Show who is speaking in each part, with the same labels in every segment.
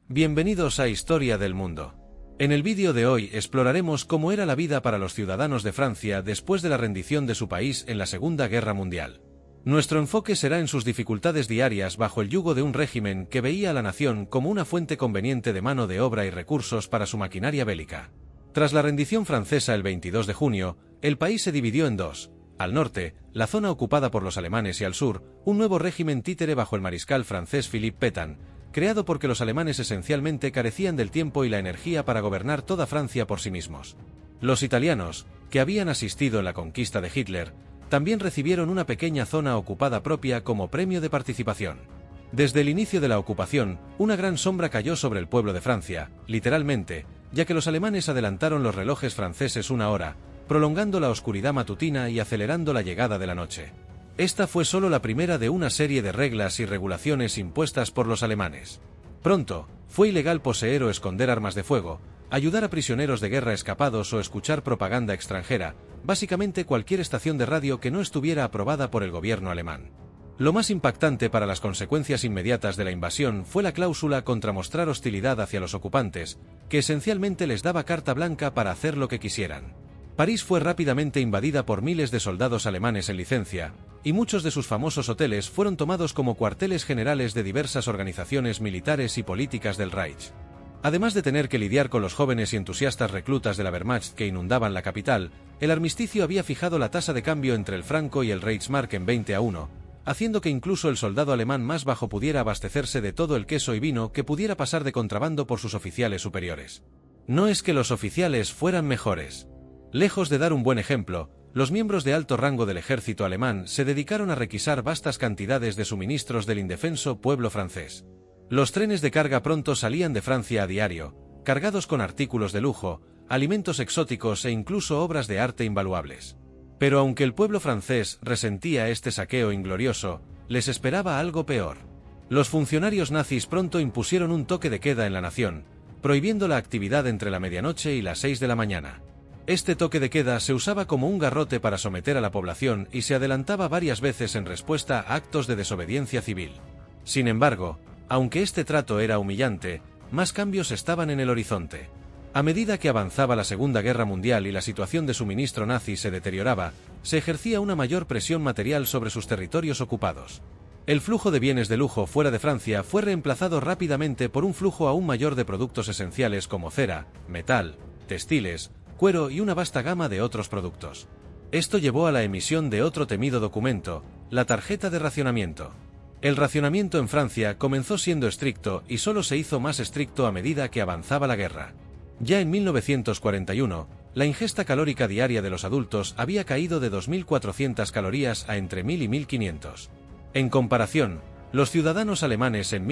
Speaker 1: Bienvenidos a Historia del Mundo. En el vídeo de hoy exploraremos cómo era la vida para los ciudadanos de Francia después de la rendición de su país en la Segunda Guerra Mundial. Nuestro enfoque será en sus dificultades diarias bajo el yugo de un régimen que veía a la nación como una fuente conveniente de mano de obra y recursos para su maquinaria bélica. Tras la rendición francesa el 22 de junio, el país se dividió en dos. Al norte, la zona ocupada por los alemanes, y al sur, un nuevo régimen títere bajo el mariscal francés Philippe Pétain, creado porque los alemanes esencialmente carecían del tiempo y la energía para gobernar toda Francia por sí mismos. Los italianos, que habían asistido en la conquista de Hitler, también recibieron una pequeña zona ocupada propia como premio de participación. Desde el inicio de la ocupación, una gran sombra cayó sobre el pueblo de Francia, literalmente, ya que los alemanes adelantaron los relojes franceses una hora, prolongando la oscuridad matutina y acelerando la llegada de la noche. Esta fue solo la primera de una serie de reglas y regulaciones impuestas por los alemanes. Pronto, fue ilegal poseer o esconder armas de fuego, ayudar a prisioneros de guerra escapados o escuchar propaganda extranjera, básicamente cualquier estación de radio que no estuviera aprobada por el gobierno alemán. Lo más impactante para las consecuencias inmediatas de la invasión fue la cláusula contra mostrar hostilidad hacia los ocupantes, que esencialmente les daba carta blanca para hacer lo que quisieran. París fue rápidamente invadida por miles de soldados alemanes en licencia, y muchos de sus famosos hoteles fueron tomados como cuarteles generales de diversas organizaciones militares y políticas del Reich. Además de tener que lidiar con los jóvenes y entusiastas reclutas de la Wehrmacht que inundaban la capital, el armisticio había fijado la tasa de cambio entre el franco y el Reichsmark en 20-1, haciendo que incluso el soldado alemán más bajo pudiera abastecerse de todo el queso y vino que pudiera pasar de contrabando por sus oficiales superiores. No es que los oficiales fueran mejores. Lejos de dar un buen ejemplo, los miembros de alto rango del ejército alemán se dedicaron a requisar vastas cantidades de suministros del indefenso pueblo francés. Los trenes de carga pronto salían de Francia a diario, cargados con artículos de lujo, alimentos exóticos e incluso obras de arte invaluables. Pero aunque el pueblo francés resentía este saqueo inglorioso, les esperaba algo peor. Los funcionarios nazis pronto impusieron un toque de queda en la nación, prohibiendo la actividad entre la medianoche y las 6 de la mañana. Este toque de queda se usaba como un garrote para someter a la población y se adelantaba varias veces en respuesta a actos de desobediencia civil. Sin embargo, aunque este trato era humillante, más cambios estaban en el horizonte. A medida que avanzaba la Segunda Guerra Mundial y la situación de suministro nazi se deterioraba, se ejercía una mayor presión material sobre sus territorios ocupados. El flujo de bienes de lujo fuera de Francia fue reemplazado rápidamente por un flujo aún mayor de productos esenciales como cera, metal, textiles, cuero y una vasta gama de otros productos. Esto llevó a la emisión de otro temido documento, la tarjeta de racionamiento. El racionamiento en Francia comenzó siendo estricto y solo se hizo más estricto a medida que avanzaba la guerra. Ya en 1941, la ingesta calórica diaria de los adultos había caído de 2.400 calorías a entre 1.000 y 1.500. En comparación, los ciudadanos alemanes en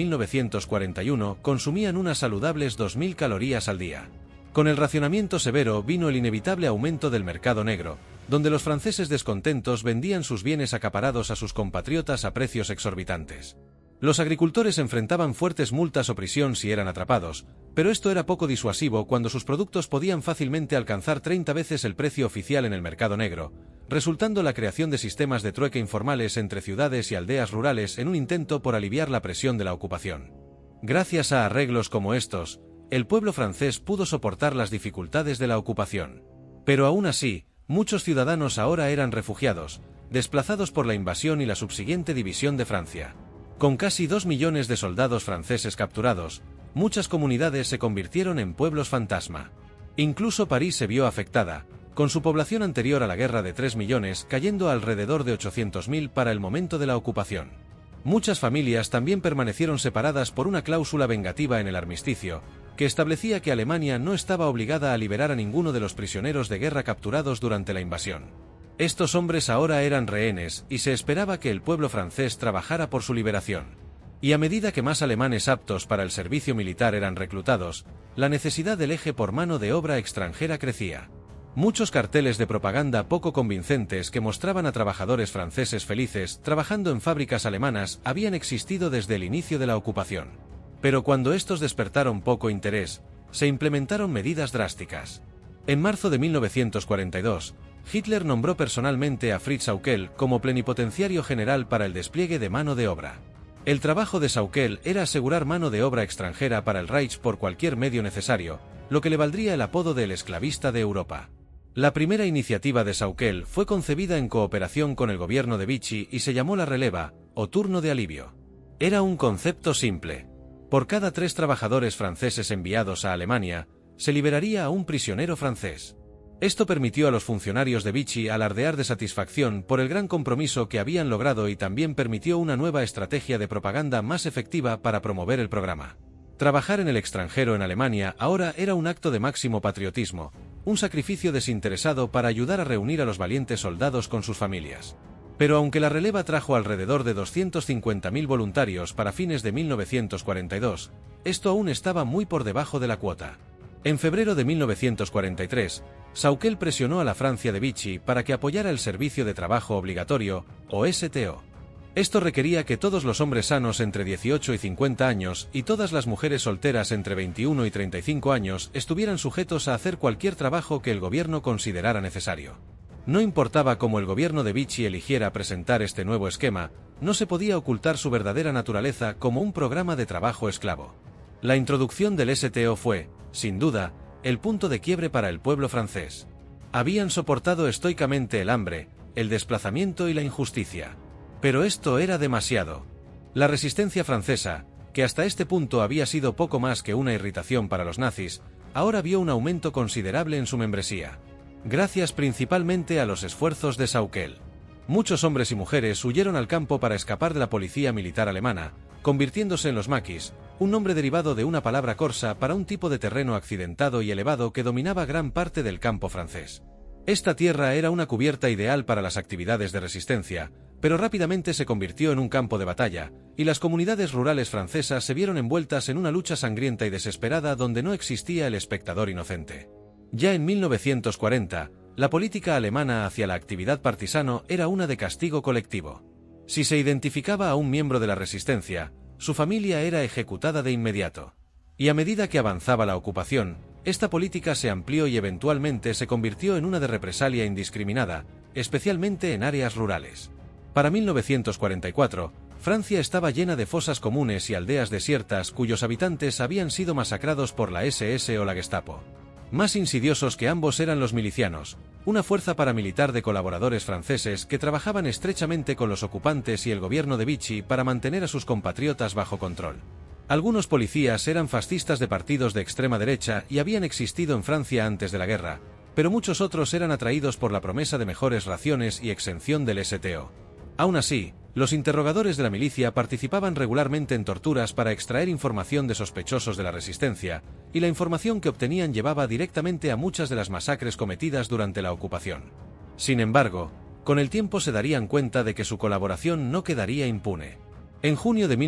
Speaker 1: 1941 consumían unas saludables 2.000 calorías al día. Con el racionamiento severo vino el inevitable aumento del mercado negro, donde los franceses descontentos vendían sus bienes acaparados a sus compatriotas a precios exorbitantes. Los agricultores enfrentaban fuertes multas o prisión si eran atrapados, pero esto era poco disuasivo cuando sus productos podían fácilmente alcanzar 30 veces el precio oficial en el mercado negro, resultando la creación de sistemas de trueque informales entre ciudades y aldeas rurales en un intento por aliviar la presión de la ocupación. Gracias a arreglos como estos, el pueblo francés pudo soportar las dificultades de la ocupación. Pero aún así, muchos ciudadanos ahora eran refugiados, desplazados por la invasión y la subsiguiente división de Francia. Con casi 2 millones de soldados franceses capturados, muchas comunidades se convirtieron en pueblos fantasma. Incluso París se vio afectada, con su población anterior a la guerra de 3 millones cayendo a alrededor de 800.000 para el momento de la ocupación. Muchas familias también permanecieron separadas por una cláusula vengativa en el armisticio, que establecía que Alemania no estaba obligada a liberar a ninguno de los prisioneros de guerra capturados durante la invasión. Estos hombres ahora eran rehenes y se esperaba que el pueblo francés trabajara por su liberación. Y a medida que más alemanes aptos para el servicio militar eran reclutados, la necesidad del eje por mano de obra extranjera crecía. Muchos carteles de propaganda poco convincentes que mostraban a trabajadores franceses felices trabajando en fábricas alemanas habían existido desde el inicio de la ocupación. Pero cuando estos despertaron poco interés, se implementaron medidas drásticas. En marzo de 1942, Hitler nombró personalmente a Fritz Sauckel como plenipotenciario general para el despliegue de mano de obra. El trabajo de Sauckel era asegurar mano de obra extranjera para el Reich por cualquier medio necesario, lo que le valdría el apodo del esclavista de Europa. La primera iniciativa de Sauckel fue concebida en cooperación con el gobierno de Vichy y se llamó la releva, o turno de alivio. Era un concepto simple. Por cada 3 trabajadores franceses enviados a Alemania, se liberaría a un prisionero francés. Esto permitió a los funcionarios de Vichy alardear de satisfacción por el gran compromiso que habían logrado y también permitió una nueva estrategia de propaganda más efectiva para promover el programa. Trabajar en el extranjero en Alemania ahora era un acto de máximo patriotismo, un sacrificio desinteresado para ayudar a reunir a los valientes soldados con sus familias. Pero aunque la releva trajo alrededor de 250.000 voluntarios para fines de 1942, esto aún estaba muy por debajo de la cuota. En febrero de 1943, Sauckel presionó a la Francia de Vichy para que apoyara el servicio de trabajo obligatorio, o STO. Esto requería que todos los hombres sanos entre 18 y 50 años y todas las mujeres solteras entre 21 y 35 años estuvieran sujetos a hacer cualquier trabajo que el gobierno considerara necesario. No importaba cómo el gobierno de Vichy eligiera presentar este nuevo esquema, no se podía ocultar su verdadera naturaleza como un programa de trabajo esclavo. La introducción del STO fue, sin duda, el punto de quiebre para el pueblo francés. Habían soportado estoicamente el hambre, el desplazamiento y la injusticia. Pero esto era demasiado. La resistencia francesa, que hasta este punto había sido poco más que una irritación para los nazis, ahora vio un aumento considerable en su membresía. Gracias principalmente a los esfuerzos de Sauckel. Muchos hombres y mujeres huyeron al campo para escapar de la policía militar alemana, convirtiéndose en los maquis, un nombre derivado de una palabra corsa para un tipo de terreno accidentado y elevado que dominaba gran parte del campo francés. Esta tierra era una cubierta ideal para las actividades de resistencia, pero rápidamente se convirtió en un campo de batalla, y las comunidades rurales francesas se vieron envueltas en una lucha sangrienta y desesperada donde no existía el espectador inocente. Ya en 1940, la política alemana hacia la actividad partisano era una de castigo colectivo. Si se identificaba a un miembro de la resistencia, su familia era ejecutada de inmediato. Y a medida que avanzaba la ocupación, esta política se amplió y eventualmente se convirtió en una de represalia indiscriminada, especialmente en áreas rurales. Para 1944, Francia estaba llena de fosas comunes y aldeas desiertas cuyos habitantes habían sido masacrados por la SS o la Gestapo. Más insidiosos que ambos eran los milicianos, una fuerza paramilitar de colaboradores franceses que trabajaban estrechamente con los ocupantes y el gobierno de Vichy para mantener a sus compatriotas bajo control. Algunos policías eran fascistas de partidos de extrema derecha y habían existido en Francia antes de la guerra, pero muchos otros eran atraídos por la promesa de mejores raciones y exención del STO. Aún así, los interrogadores de la milicia participaban regularmente en torturas para extraer información de sospechosos de la resistencia, y la información que obtenían llevaba directamente a muchas de las masacres cometidas durante la ocupación. Sin embargo, con el tiempo se darían cuenta de que su colaboración no quedaría impune. En junio de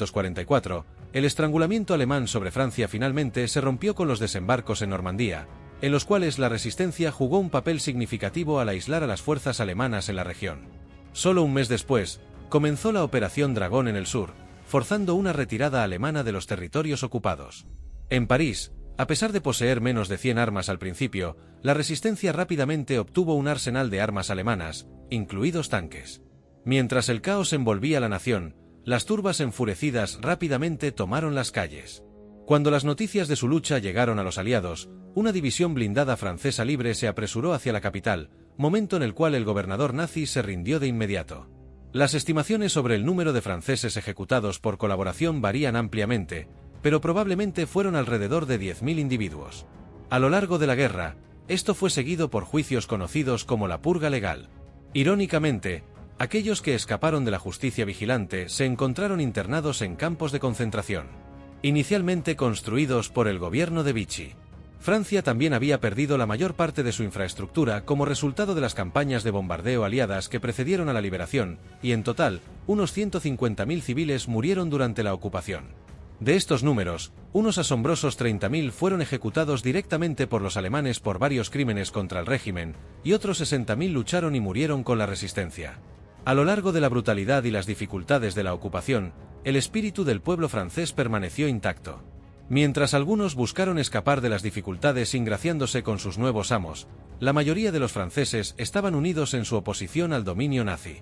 Speaker 1: 1944, el estrangulamiento alemán sobre Francia finalmente se rompió con los desembarcos en Normandía, en los cuales la resistencia jugó un papel significativo al aislar a las fuerzas alemanas en la región. Solo un mes después, comenzó la Operación Dragón en el sur, forzando una retirada alemana de los territorios ocupados. En París, a pesar de poseer menos de 100 armas al principio, la resistencia rápidamente obtuvo un arsenal de armas alemanas, incluidos tanques. Mientras el caos envolvía la nación, las turbas enfurecidas rápidamente tomaron las calles. Cuando las noticias de su lucha llegaron a los aliados, una división blindada francesa libre se apresuró hacia la capital, momento en el cual el gobernador nazi se rindió de inmediato. Las estimaciones sobre el número de franceses ejecutados por colaboración varían ampliamente, pero probablemente fueron alrededor de 10.000 individuos. A lo largo de la guerra, esto fue seguido por juicios conocidos como la purga legal. Irónicamente, aquellos que escaparon de la justicia vigilante se encontraron internados en campos de concentración, inicialmente construidos por el gobierno de Vichy. Francia también había perdido la mayor parte de su infraestructura como resultado de las campañas de bombardeo aliadas que precedieron a la liberación, y en total, unos 150.000 civiles murieron durante la ocupación. De estos números, unos asombrosos 30.000 fueron ejecutados directamente por los alemanes por varios crímenes contra el régimen, y otros 60.000 lucharon y murieron con la resistencia. A lo largo de la brutalidad y las dificultades de la ocupación, el espíritu del pueblo francés permaneció intacto. Mientras algunos buscaron escapar de las dificultades ingraciándose con sus nuevos amos, la mayoría de los franceses estaban unidos en su oposición al dominio nazi.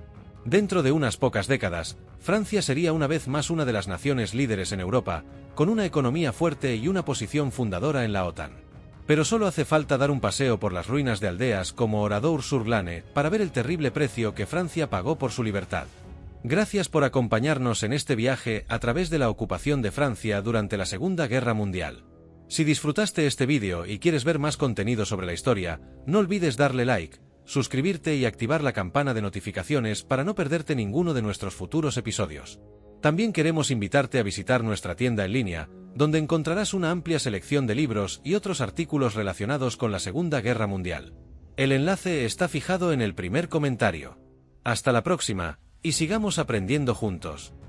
Speaker 1: Dentro de unas pocas décadas, Francia sería una vez más una de las naciones líderes en Europa, con una economía fuerte y una posición fundadora en la OTAN. Pero solo hace falta dar un paseo por las ruinas de aldeas como Oradour-sur-Glane para ver el terrible precio que Francia pagó por su libertad. Gracias por acompañarnos en este viaje a través de la ocupación de Francia durante la Segunda Guerra Mundial. Si disfrutaste este vídeo y quieres ver más contenido sobre la historia, no olvides darle like, suscribirte y activar la campana de notificaciones para no perderte ninguno de nuestros futuros episodios. También queremos invitarte a visitar nuestra tienda en línea, donde encontrarás una amplia selección de libros y otros artículos relacionados con la Segunda Guerra Mundial. El enlace está fijado en el primer comentario. Hasta la próxima, y sigamos aprendiendo juntos.